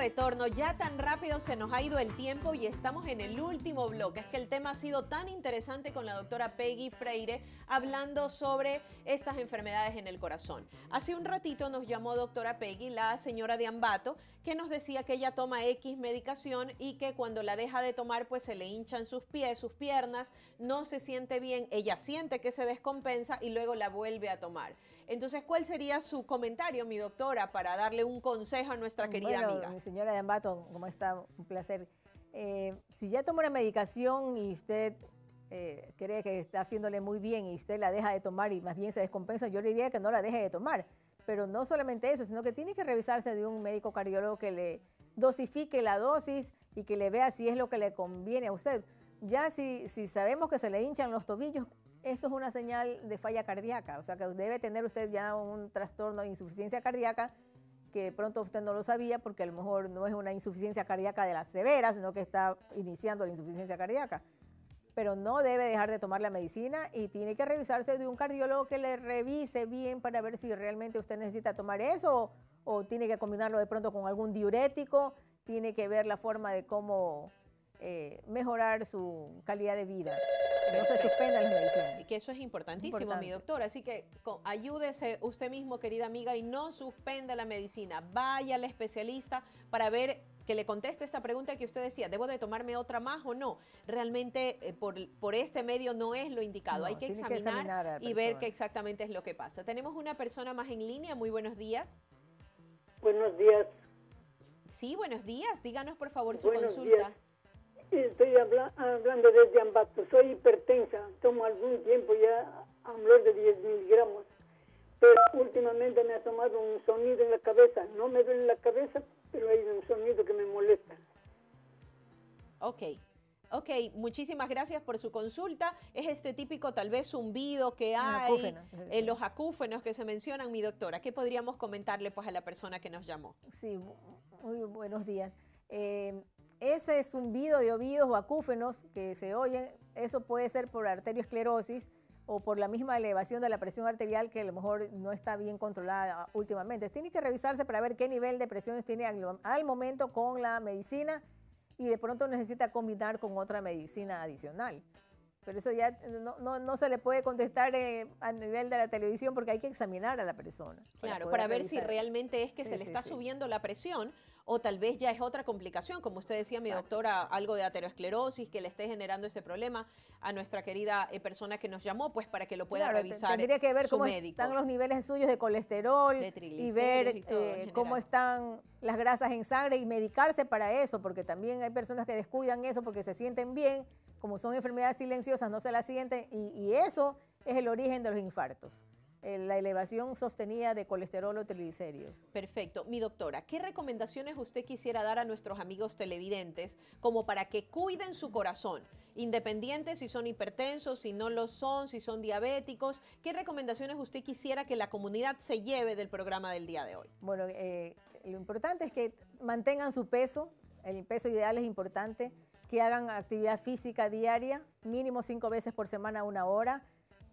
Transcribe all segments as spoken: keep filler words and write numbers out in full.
retorno. Ya tan rápido se nos ha ido el tiempo y estamos en el último bloque. Es que el tema ha sido tan interesante con la doctora Peggy Freire hablando sobre estas enfermedades en el corazón. Hace un ratito nos llamó doctora Peggy, la señora de Ambato, que nos decía que ella toma X medicación y que cuando la deja de tomar pues se le hinchan sus pies, sus piernas, no se siente bien, ella siente que se descompensa y luego la vuelve a tomar. Entonces, ¿cuál sería su comentario, mi doctora, para darle un consejo a nuestra querida bueno, amiga? Mi señora de Ambato, ¿cómo está? Un placer. Eh, si ya toma una medicación y usted eh, cree que está haciéndole muy bien y usted la deja de tomar y más bien se descompensa, yo le diría que no la deje de tomar. Pero no solamente eso, sino que tiene que revisarse de un médico cardiólogo que le dosifique la dosis y que le vea si es lo que le conviene a usted. Ya si, si sabemos que se le hinchan los tobillos, eso es una señal de falla cardíaca, o sea que debe tener usted ya un trastorno de insuficiencia cardíaca que de pronto usted no lo sabía porque a lo mejor no es una insuficiencia cardíaca de las severas, sino que está iniciando la insuficiencia cardíaca. Pero no debe dejar de tomar la medicina y tiene que revisarse de un cardiólogo que le revise bien para ver si realmente usted necesita tomar eso o, o tiene que combinarlo de pronto con algún diurético, tiene que ver la forma de cómo eh, mejorar su calidad de vida. No se suspendan las medicinas. Que eso es importantísimo, Importante. mi doctora. Así que con, ayúdese usted mismo, querida amiga, y no suspenda la medicina. Vaya al especialista para ver, que le conteste esta pregunta que usted decía, ¿debo de tomarme otra más o no? Realmente eh, por, por este medio no es lo indicado. No, Hay que tiene que examinar, examinar a la y ver persona. qué exactamente es lo que pasa. Tenemos una persona más en línea. Muy buenos días. Buenos días. Sí, buenos días. Díganos, por favor, su Buenos consulta. días. Estoy habla hablando desde Ambato. Soy hipertensa. Tomo algún tiempo ya Amlor de diez miligramos. Pero últimamente me ha tomado un sonido en la cabeza. No me duele la cabeza, pero hay un sonido que me molesta. Ok. Ok, muchísimas gracias por su consulta. Es este típico tal vez zumbido que hay, Acúfenos, sí, sí. eh, los acúfenos que se mencionan, mi doctora. ¿Qué podríamos comentarle pues a la persona que nos llamó? Sí, muy buenos días. Eh, ese zumbido de oídos o acúfenos que se oyen, eso puede ser por arteriosclerosis o por la misma elevación de la presión arterial que a lo mejor no está bien controlada últimamente. Tiene que revisarse para ver qué nivel de presiones tiene al, al momento con la medicina y de pronto necesita combinar con otra medicina adicional. Pero eso ya no, no, no se le puede contestar eh, a nivel de la televisión porque hay que examinar a la persona. Claro, para, para ver revisar. si realmente es que Sí, se le sí, está sí. subiendo la presión o tal vez ya es otra complicación, como usted decía, mi Exacto. doctora, algo de aterosclerosis que le esté generando ese problema a nuestra querida eh, persona que nos llamó, pues para que lo pueda Claro, revisar tendría que ver su cómo médico. están los niveles suyos de colesterol De y triglicéridos ver y todo, en eh, general. cómo están las grasas en sangre y medicarse para eso, porque también hay personas que descuidan eso porque se sienten bien, como son enfermedades silenciosas, no se las sienten y, y eso es el origen de los infartos. eh, La elevación sostenida de colesterol o triglicéridos. Perfecto. Mi doctora, ¿qué recomendaciones usted quisiera dar a nuestros amigos televidentes como para que cuiden su corazón? Independiente si son hipertensos, si no lo son, si son diabéticos. ¿Qué recomendaciones usted quisiera que la comunidad se lleve del programa del día de hoy? Bueno, eh, lo importante es que mantengan su peso, el peso ideal es importante, que hagan actividad física diaria, mínimo cinco veces por semana, una hora,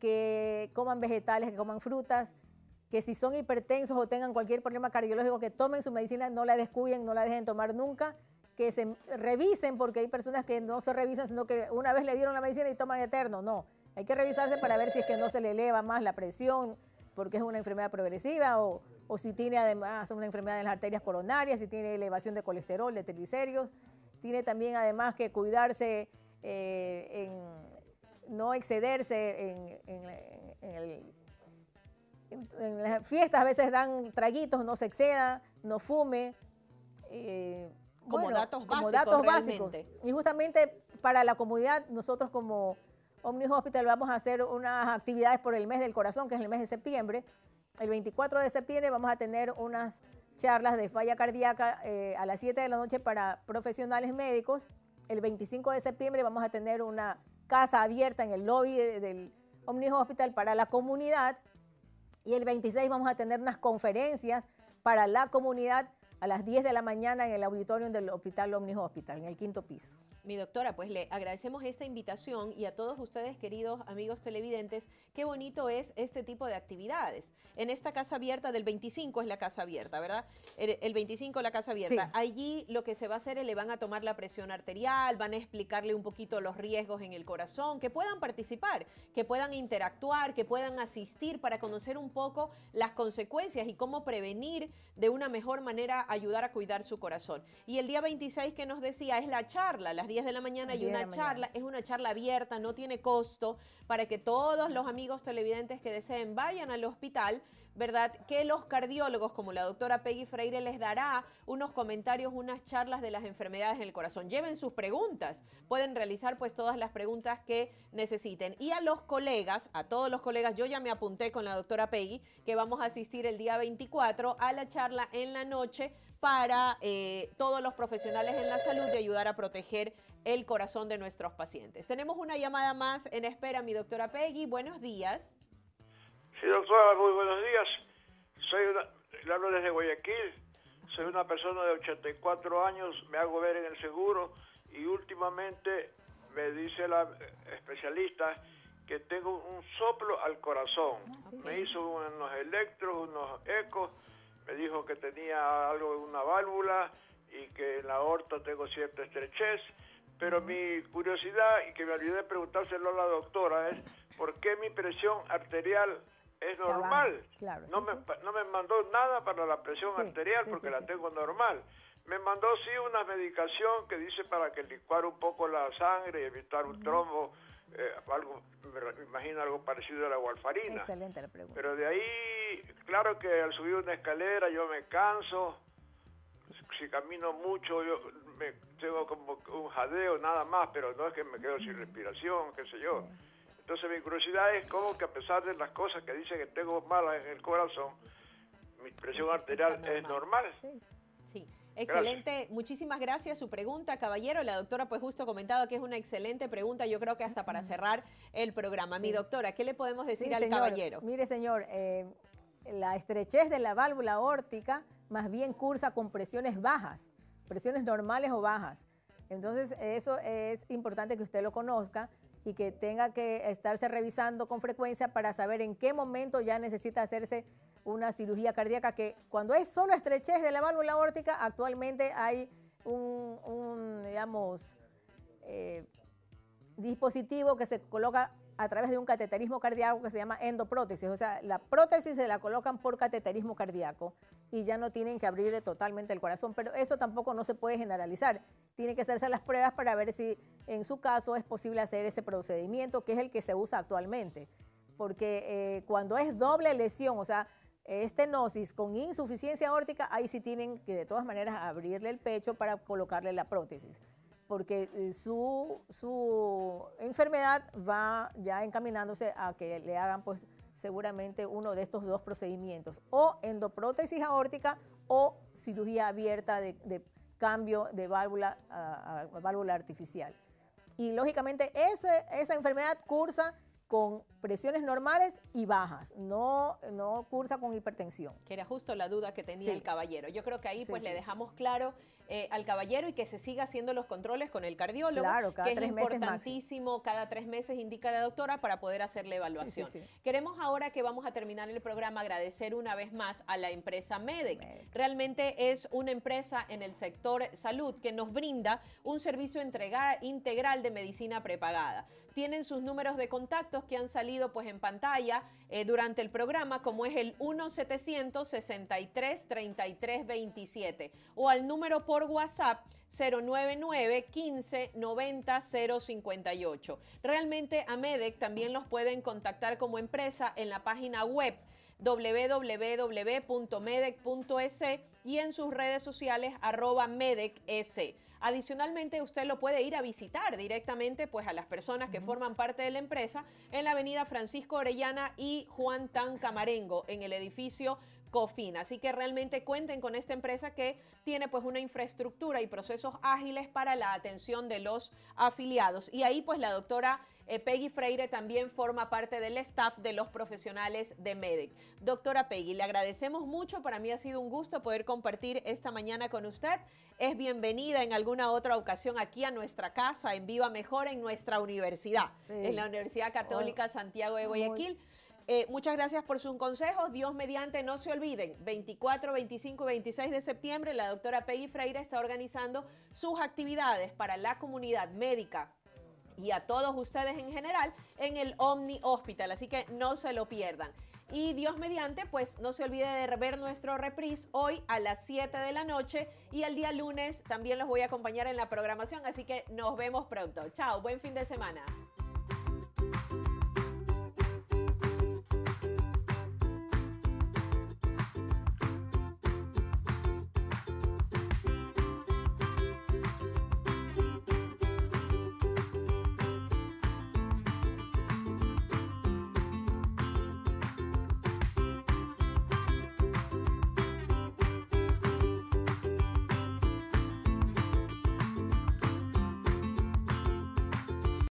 que coman vegetales, que coman frutas, que si son hipertensos o tengan cualquier problema cardiológico, que tomen su medicina, no la descuiden, no la dejen tomar nunca, que se revisen, porque hay personas que no se revisan, sino que una vez le dieron la medicina y toman eterno, no. Hay que revisarse para ver si es que no se le eleva más la presión, porque es una enfermedad progresiva, o, o si tiene además una enfermedad de las arterias coronarias, si tiene elevación de colesterol, de triglicéridos. Tiene también además que cuidarse eh, en no excederse en, en, en, el, en, en las fiestas. A veces dan traguitos, no se exceda, no fume. Eh, Como bueno, datos como básicos, datos realmente. básicos. Y justamente para la comunidad, nosotros como Omni Hospital vamos a hacer unas actividades por el mes del corazón, que es el mes de septiembre. El veinticuatro de septiembre vamos a tener unas charlas de falla cardíaca eh, a las siete de la noche para profesionales médicos. El veinticinco de septiembre vamos a tener una casa abierta en el lobby de, del Omni Hospital para la comunidad. Y el veintiséis vamos a tener unas conferencias para la comunidad a las diez de la mañana en el auditorium del Hospital Omni Hospital, en el quinto piso. Mi doctora, pues le agradecemos esta invitación y a todos ustedes, queridos amigos televidentes, qué bonito es este tipo de actividades. En esta casa abierta del veinticinco es la casa abierta, ¿verdad? El, el veinticinco la casa abierta. Sí. Allí lo que se va a hacer es le van a tomar la presión arterial, van a explicarle un poquito los riesgos en el corazón, que puedan participar, que puedan interactuar, que puedan asistir para conocer un poco las consecuencias y cómo prevenir de una mejor manera, ayudar a cuidar su corazón. Y el día veintiséis que nos decía es la charla, las diez de la mañana hay una charla, es una charla abierta, no tiene costo, para que todos los amigos televidentes que deseen vayan al hospital, ¿verdad? Que los cardiólogos, como la doctora Peggy Freire, les dará unos comentarios, unas charlas de las enfermedades en el corazón. Lleven sus preguntas, pueden realizar pues todas las preguntas que necesiten. Y a los colegas, a todos los colegas, yo ya me apunté con la doctora Peggy, que vamos a asistir el día veinticuatro a la charla en la noche para eh, todos los profesionales en la salud de ayudar a proteger el corazón de nuestros pacientes. Tenemos una llamada más en espera, mi doctora Peggy. Buenos días. Sí, doctora, muy buenos días. Soy una, le hablo desde Guayaquil. Soy una persona de ochenta y cuatro años, me hago ver en el seguro y últimamente me dice la especialista que tengo un soplo al corazón. Ah, sí, me sí. hizo unos electros, unos ecos, me dijo que tenía algo en una válvula y que en la aorta tengo cierta estrechez, pero uh-huh. mi curiosidad, y que me olvidé de preguntárselo a la doctora, es ¿por qué mi presión arterial es normal? Claro, no, sí, me, sí. no me mandó nada para la presión sí, arterial sí, porque sí, la sí, tengo sí. normal. Me mandó sí una medicación que dice para que licuar un poco la sangre y evitar un uh-huh. trombo, eh, algo, me imagino algo parecido a la warfarina. Excelente la pregunta. Pero de ahí, claro que al subir una escalera yo me canso, si camino mucho yo me tengo como un jadeo nada más, pero no es que me quedo sin respiración, qué sé yo. Sí. Entonces mi curiosidad es cómo que a pesar de las cosas que dicen que tengo malas en el corazón, mi presión sí, sí, arterial sí, es normal. Sí, sí. Excelente, gracias. Muchísimas gracias. Su pregunta, caballero, la doctora pues justo comentaba que es una excelente pregunta, yo creo que hasta para cerrar el programa. Sí. Mi doctora, ¿qué le podemos decir sí, al señor, caballero? Mire, señor, eh, la estrechez de la válvula aórtica más bien cursa con presiones bajas, presiones normales o bajas. Entonces, eso es importante que usted lo conozca y que tenga que estarse revisando con frecuencia para saber en qué momento ya necesita hacerse una cirugía cardíaca, que cuando es solo estrechez de la válvula aórtica, actualmente hay un, un digamos, eh, dispositivo que se coloca a través de un cateterismo cardíaco que se llama endoprótesis. O sea, la prótesis se la colocan por cateterismo cardíaco y ya no tienen que abrirle totalmente el corazón, pero eso tampoco no se puede generalizar. Tienen que hacerse las pruebas para ver si en su caso es posible hacer ese procedimiento, que es el que se usa actualmente. Porque eh, cuando es doble lesión, o sea, estenosis con insuficiencia aórtica, ahí sí tienen que de todas maneras abrirle el pecho para colocarle la prótesis, porque su, su enfermedad va ya encaminándose a que le hagan pues seguramente uno de estos dos procedimientos, o endoprótesis aórtica o cirugía abierta de, de cambio de válvula a, a válvula artificial. Y lógicamente ese, esa enfermedad cursa con presiones normales y bajas, no, no cursa con hipertensión. Que era justo la duda que tenía sí. el caballero. Yo creo que ahí sí, pues sí, le dejamos sí. claro eh, al caballero y que se siga haciendo los controles con el cardiólogo, claro, cada que tres es importantísimo, meses cada tres meses indica la doctora para poder hacer la evaluación. Sí, sí, sí. Queremos ahora que vamos a terminar el programa agradecer una vez más a la empresa MEDEC. MEDEC. Realmente es una empresa en el sector salud que nos brinda un servicio entrega, integral de medicina prepagada. Tienen sus números de contactos que han salido pues en pantalla eh, durante el programa, como es el uno setecientos sesenta y tres treinta y tres veintisiete o al número por WhatsApp cero nueve nueve quince noventa cero cincuenta y ocho. Realmente a MEDEC también los pueden contactar como empresa en la página web doble u doble u doble u punto medec punto es y en sus redes sociales arroba medec's. Adicionalmente, usted lo puede ir a visitar directamente pues, a las personas que forman parte de la empresa en la avenida Francisco Orellana y Juan Tan Camarengo, en el edificio Cofina. Así que realmente cuenten con esta empresa que tiene pues una infraestructura y procesos ágiles para la atención de los afiliados. Y ahí pues la doctora eh, Peggy Freire también forma parte del staff de los profesionales de MEDEC. Doctora Peggy, le agradecemos mucho. Para mí ha sido un gusto poder compartir esta mañana con usted. Es bienvenida en alguna otra ocasión aquí a nuestra casa, en Viva Mejor, en nuestra universidad, sí. en la Universidad Católica oh, Santiago de Guayaquil. Muy... Eh, muchas gracias por sus consejos. Dios mediante, no se olviden, veinticuatro, veinticinco y veintiséis de septiembre, la doctora Peggy Freire está organizando sus actividades para la comunidad médica y a todos ustedes en general en el Omni Hospital, así que no se lo pierdan. Y Dios mediante, pues no se olvide de ver nuestro reprise hoy a las siete de la noche y el día lunes también los voy a acompañar en la programación, así que nos vemos pronto. Chao, buen fin de semana.